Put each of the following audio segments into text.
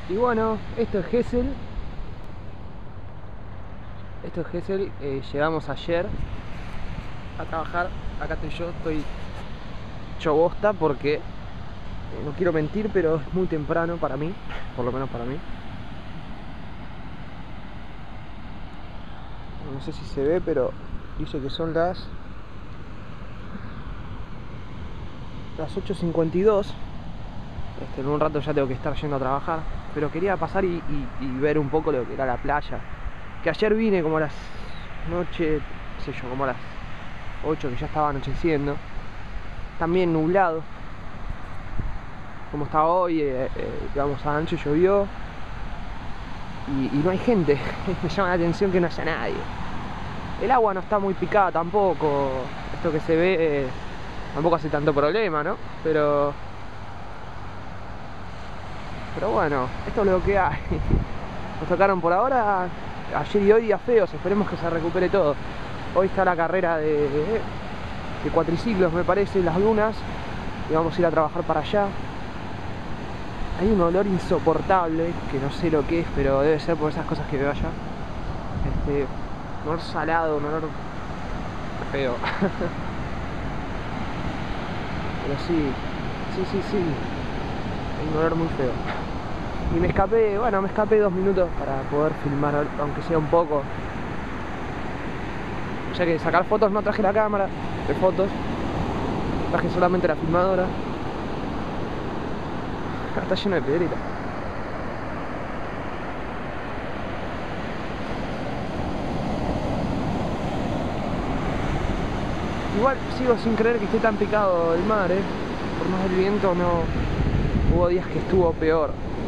Y bueno, esto es Gesell. Esto es Gesell. Llegamos ayer a trabajar. Acá estoy yo, estoy hecho bosta porque no quiero mentir, pero es muy temprano para mí, por lo menos para mí. No sé si se ve, pero dice que son las 8:52. En un rato ya tengo que estar yendo a trabajar, pero quería pasar y ver un poco lo que era la playa. Que ayer vine como a las noche, qué sé yo, como a las 8, que ya estaba anocheciendo. También nublado, como está hoy, digamos, anoche llovió y no hay gente. Me llama la atención que no haya nadie. El agua no está muy picada tampoco. Esto que se ve tampoco hace tanto problema, ¿no? Pero bueno, esto es lo que hay. Nos tocaron por ahora ayer y hoy días feos. Esperemos que se recupere todo. Hoy está la carrera de cuatriciclos, me parece, en las dunas, y vamos a ir a trabajar para allá. Hay un olor insoportable que no sé lo que es, pero debe ser por esas cosas que veo allá. Un olor salado, un olor feo. Pero sí. Hay un olor muy feo. Y me escapé 2 minutos para poder filmar, aunque sea un poco. O sea que sacar fotos no traje la cámara de fotos, traje solamente la filmadora. Está lleno de piedrita. Igual sigo sin creer que esté tan picado el mar, por más del viento, no. Hubo días que estuvo peor.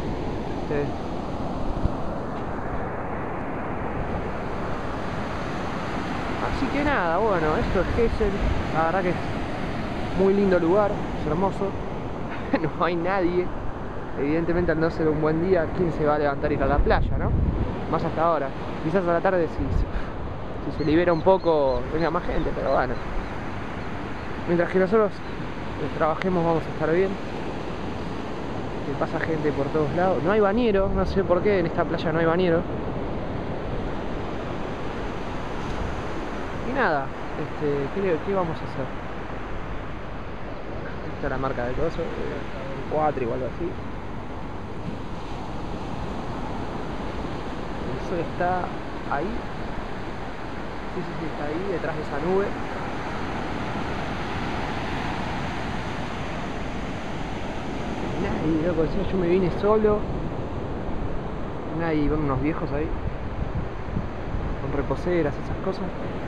Así que nada, bueno, esto es Gesell. La verdad que es muy lindo lugar, es hermoso. No hay nadie. Evidentemente, al no ser un buen día, ¿quién se va a levantar y ir a la playa, no? Más hasta ahora. Quizás a la tarde, si se libera un poco, venga más gente, pero bueno. Mientras que nosotros trabajemos, vamos a estar bien. Que pasa gente por todos lados. No hay bañero, no sé por qué en esta playa no hay bañero. Y nada, ¿qué vamos a hacer? Esta es la marca de coso, 4 igual así. El sol está ahí. Sí, está ahí, detrás de esa nube. Nadie, loco, encima yo me vine solo. Nadie, van unos viejos ahí con reposeras, esas cosas.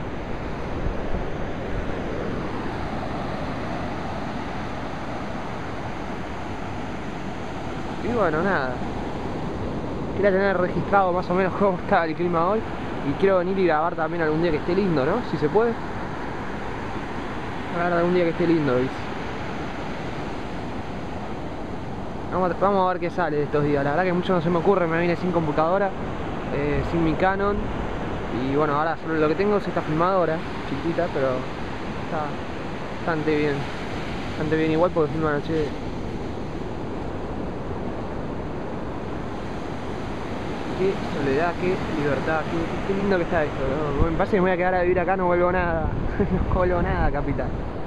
Y bueno, nada. Quería tener registrado más o menos cómo está el clima hoy. Y quiero venir y grabar también algún día que esté lindo, ¿no? Si se puede. A ver, algún día que esté lindo, ¿viste? Vamos a ver qué sale de estos días. La verdad que mucho no se me ocurre. Me vine sin computadora, sin mi Canon. Y bueno, ahora solo lo que tengo es esta filmadora chiquita, pero está bastante bien. Bastante bien igual porque filma en HD. Qué soledad, qué libertad, qué lindo que está esto, ¿no? Me parece que me voy a quedar a vivir acá, no vuelvo nada. No vuelvo nada, capitán.